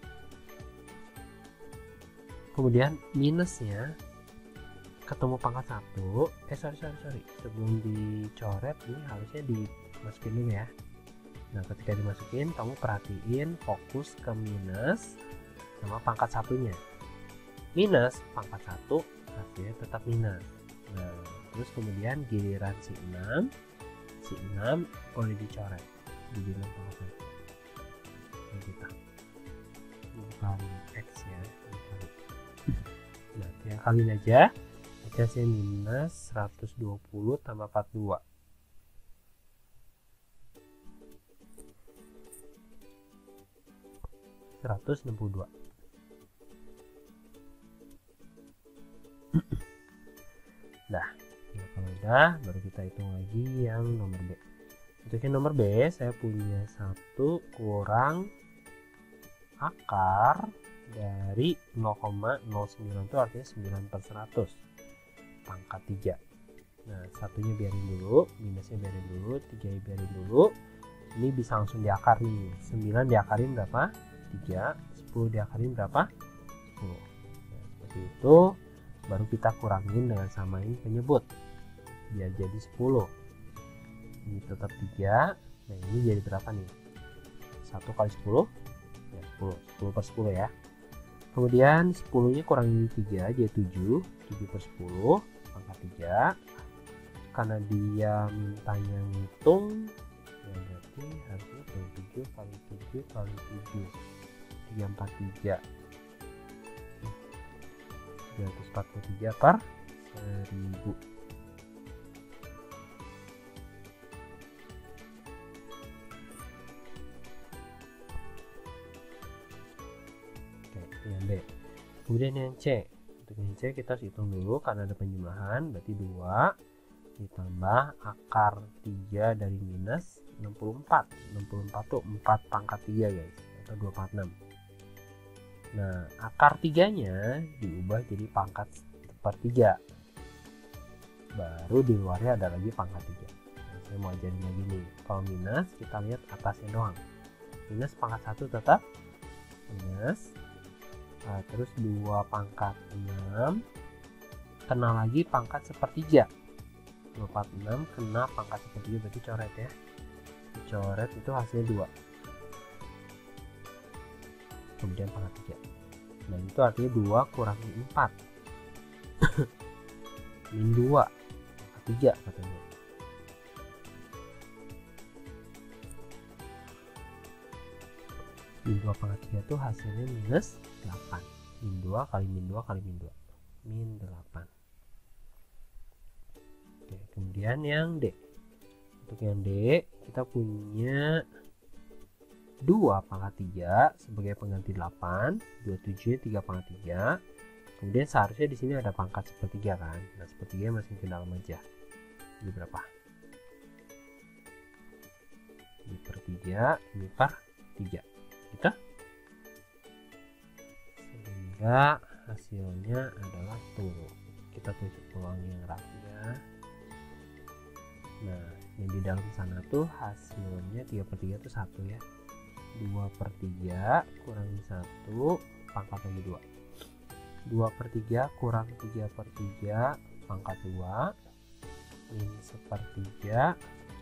[SPEAKER 1] Kemudian minusnya ketemu pangkat satu. Eh sorry sorry sorry. Sebelum dicoret ini harusnya dimasukin dulu ya. Nah ketika dimasukin kamu perhatiin fokus ke minus sama pangkat satunya. Minus pangkat satu hasilnya tetap minus. Nah terus kemudian giliran si enam, si enam boleh dicoret di dalam pangkat satu. Nah, kita bukan X ya. Nah ya kaliin aja. Hasilnya minus seratus dua puluh tambah empat puluh dua. seratus enam puluh dua. Nah, ya kalau udah baru kita hitung lagi yang nomor B. Untuk yang nomor B saya punya satu kurang akar dari nol koma nol sembilan itu artinya sembilan per seratus pangkat tiga. Nah satunya biarin dulu, minusnya biarin dulu, tiga biarin dulu. Ini bisa langsung diakar nih. Sembilan diakarin berapa? Tiga. Sepuluh diakarin berapa? Sepuluh. Nah, seperti itu. Baru kita kurangin dengan samain penyebut biar jadi sepuluh. Ini tetap tiga. Nah ini jadi berapa nih? Satu kali sepuluh ya sepuluh. Sepuluh per sepuluh ya. Kemudian sepuluh nya kurangin tiga jadi tujuh. Tujuh per sepuluh pangkat tiga. Karena dia mintanya ngitung ya berarti harusnya tujuh kali tujuh kali tujuh tiga ratus empat puluh tiga. tiga ratus empat puluh tiga per seribu. Oke, yang B. Kemudian yang C. Untuk yang C kita harus hitung dulu karena ada penjumlahan, berarti dua ditambah akar tiga dari minus enam puluh empat. enam puluh empat tuh empat pangkat tiga guys, atau dua puluh empat. Nah, akar tiganya diubah jadi pangkat sepertiga. Baru di luarnya ada lagi pangkat tiga. Nah, saya mau ajarin lagi nih. Kalau minus, kita lihat atasnya doang. Minus pangkat satu tetap minus. Nah, terus dua pangkat enam. Kena lagi pangkat sepertiga. dua puluh enam kena pangkat sepertiga, berarti coret ya. Dicoret itu hasilnya dua. Kemudian pangkat tiga. Nah itu artinya dua kurangi empat min dua pangkat tiga katanya. Min dua pangkat tiga itu hasilnya minus delapan. Min dua kali min dua kali min dua min delapan. Oke, kemudian yang D. Untuk yang D kita punya dua pangkat tiga sebagai pengganti delapan, dua puluh tujuh tiga pangkat tiga. Kemudian seharusnya di sini ada pangkat sepertiga kan. Nah, sepertiga masih ke dalam aja. Ini berapa? Ini per tiga, ini per tiga. Gitu? Sehingga hasilnya adalah tuh. Kita tulis peluang yang rapi ya. Nah, yang di dalam sana tuh hasilnya tiga per tiga itu satu ya. dua per tiga kurangi satu pangkat lagi dua. dua per tiga kurang tiga per tiga pangkat dua min sepertiga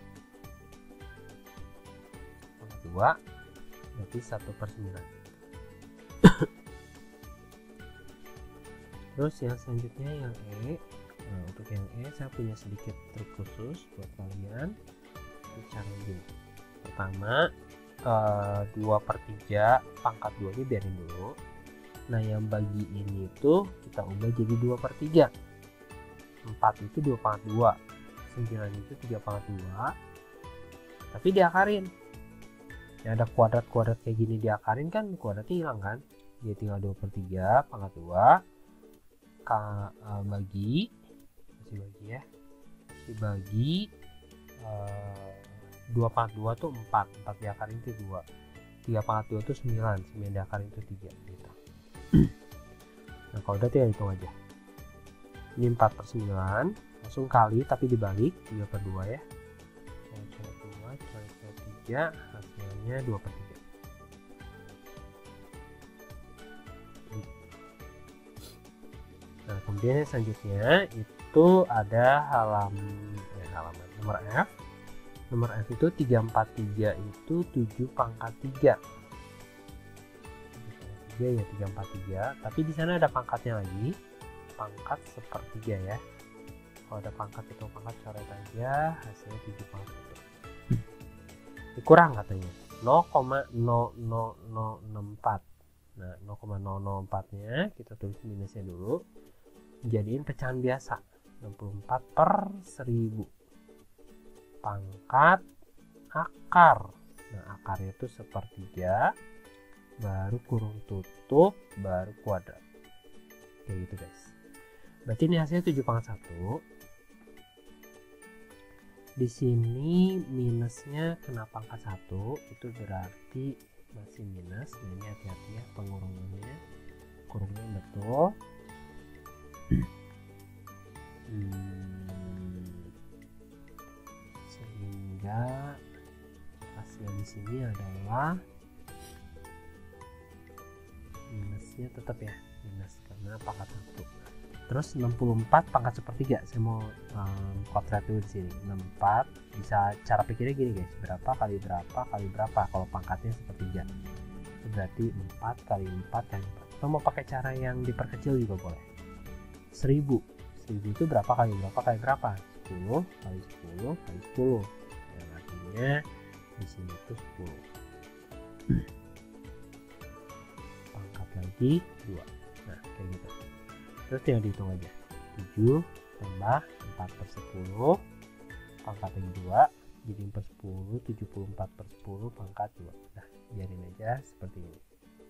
[SPEAKER 1] pangkat dua berarti satu per sembilan. Terus yang selanjutnya yang E. Nah, untuk yang E saya punya sedikit trik khusus buat kalian. Cara gini. Pertama, Uh, dua per tiga pangkat dua nya biarin dulu. Nah yang bagi ini tuh kita ubah jadi dua per tiga. Empat itu dua pangkat dua, sembilan itu tiga pangkat dua, tapi diakarin. Ya ada kuadrat-kuadrat kayak gini diakarin kan kuadratnya hilang kan. Jadi tinggal dua per tiga pangkat dua K, uh, bagi masih bagi ya dibagi uh, dua pangkat dua tuh empat, empat diakarin itu dua, tiga pangkat dua tuh sembilan, sembilan diakarin itu tiga gitu. Nah kalau udah tinggal hitung aja. Ini empat per sembilan, langsung kali tapi dibalik tiga per dua ya. Coret dua, coret tiga, hasilnya hasilnya dua per tiga. Nah, kemudian yang selanjutnya itu ada halaman eh, halaman nomor F. Nomor F itu tiga empat tiga itu tujuh pangkat tiga. tiga ya tiga empat tiga, tapi di sana ada pangkatnya lagi, pangkat sepertiga ya. Kalau ada pangkat itu pangkat coret aja, hasilnya tujuh pangkat satu. Dikurang katanya nol koma nol nol nol enam empat. Nah, nol koma nol nol empat nya kita tulis minusnya dulu, jadiin pecahan biasa enam puluh empat per seribu pangkat akar. Nah, akarnya itu sepertiga, baru kurung tutup, baru kuadrat, kayak gitu guys. Berarti ini hasilnya tujuh pangkat satu. Di sini minusnya kena pangkat satu, itu berarti masih minus. Nah, ini hati-hati ya pengurungannya, kurungnya betul. hmm, sehingga hasil di sini adalah minusnya tetap ya, minus karena pangkat satu. Terus enam puluh empat pangkat sepertiga, saya mau um, potret dulu di sini. enam puluh empat bisa cara pikirnya gini guys, berapa kali berapa kali berapa kalau pangkatnya sepertiga. Itu berarti empat kali empat kali empat. Atau mau pakai cara yang diperkecil juga boleh. seribu. seribu itu berapa kali berapa kali berapa? sepuluh kali sepuluh kali sepuluh. Yang artinya di sini itu sepuluh. Pangkat lagi dua. Nah, kayak gitu. Terus tinggal dihitung aja, tujuh tambah empat per sepuluh pangkat lagi dua, jadi empat per sepuluh, tujuh puluh empat per sepuluh pangkat dua. Nah, biarin aja seperti ini.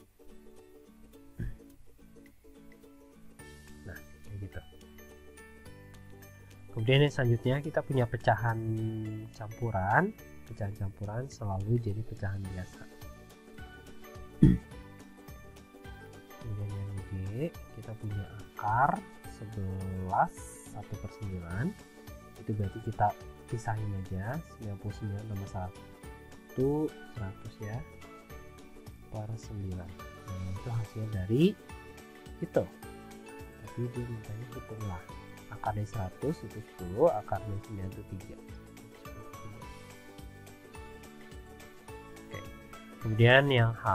[SPEAKER 1] Nah, kayak gitu. Kemudian yang selanjutnya kita punya pecahan campuran. Pecahan campuran selalu jadi pecahan biasa. Kemudian yang G, kita punya akar sebelas satu per sembilan. Itu berarti kita pisahin aja, sembilan puluh sembilan tambah satu, seratus ya, per sembilan. Nah, itu hasil dari itu. Tapi dia mintanya hitung lah. Akar dari seratus itu sepuluh, akar dari sembilan itu tiga. Oke. Kemudian yang H,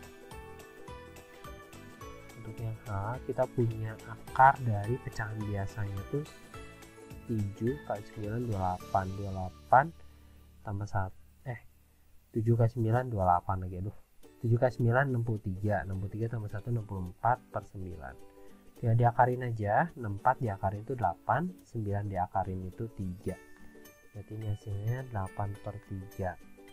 [SPEAKER 1] yang H kita punya akar dari pecahan biasanya tuh tujuh kali sembilan dua puluh delapan, dua puluh delapan tambah satu eh tujuh kali sembilan dua puluh delapan lagi, aduh, tujuh kali sembilan enam puluh tiga, enam puluh tiga tambah satu enam puluh empat per sembilan. Tinggal diakarin aja, enam puluh empat diakarin itu delapan, sembilan diakarin itu tiga. Berarti ini hasilnya delapan per tiga.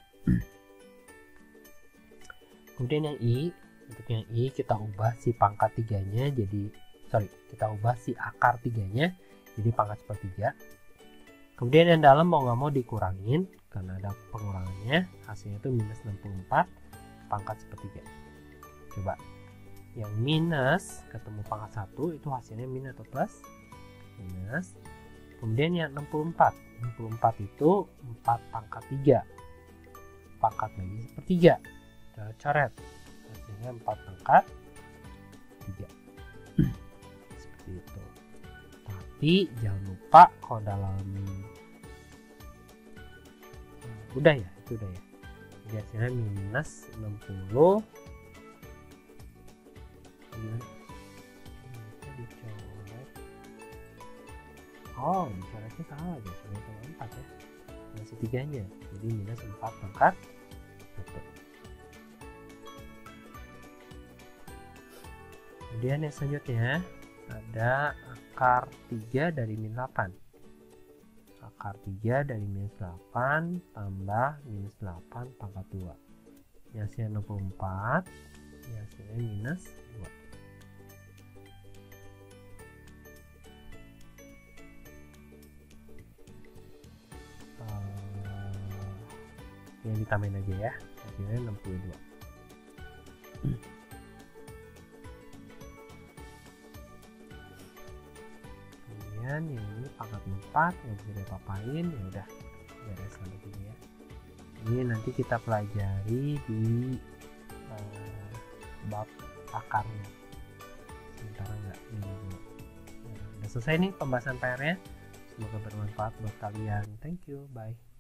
[SPEAKER 1] Kemudian yang I, untuk yang I kita ubah si pangkat tiganya jadi sorry kita ubah si akar tiganya jadi pangkat sepertiga. Kemudian yang dalam mau nggak mau dikurangin karena ada pengurangannya, hasilnya itu minus enam puluh empat pangkat sepertiga. Coba yang minus ketemu pangkat satu itu hasilnya minus atau plus? Minus. Kemudian yang enam puluh empat, enam puluh empat itu empat pangkat tiga, pangkat lagi sepertiga, kita coret hasilnya empat pangkat tiga. Seperti itu. Tapi jangan lupa kalau dalam udah ya, itu udah ya. Jadi hasilnya minus enam puluh. Dicoret. Oh, dicoretnya salah guys, minus empat ya. Minus tiganya. Jadi minus empat pangkat satu. Kemudian yang selanjutnya ada akar tiga dari minus delapan. Akar tiga dari minus delapan tambah minus delapan pangkat dua. Ini hasilnya enam puluh empat. Ini hasilnya minus dua. Uh, yang ditambahin aja ya. Hasilnya enam puluh dua. Yang ini pangkat empat, nggak bisa diapa-apain, ya udah beres sampai sini ya. ini nanti kita pelajari di uh, bab akarnya. Sementara nggak ini dulu. Nah, udah selesai nih pembahasan P R-nya. Semoga bermanfaat buat kalian. Thank you, bye.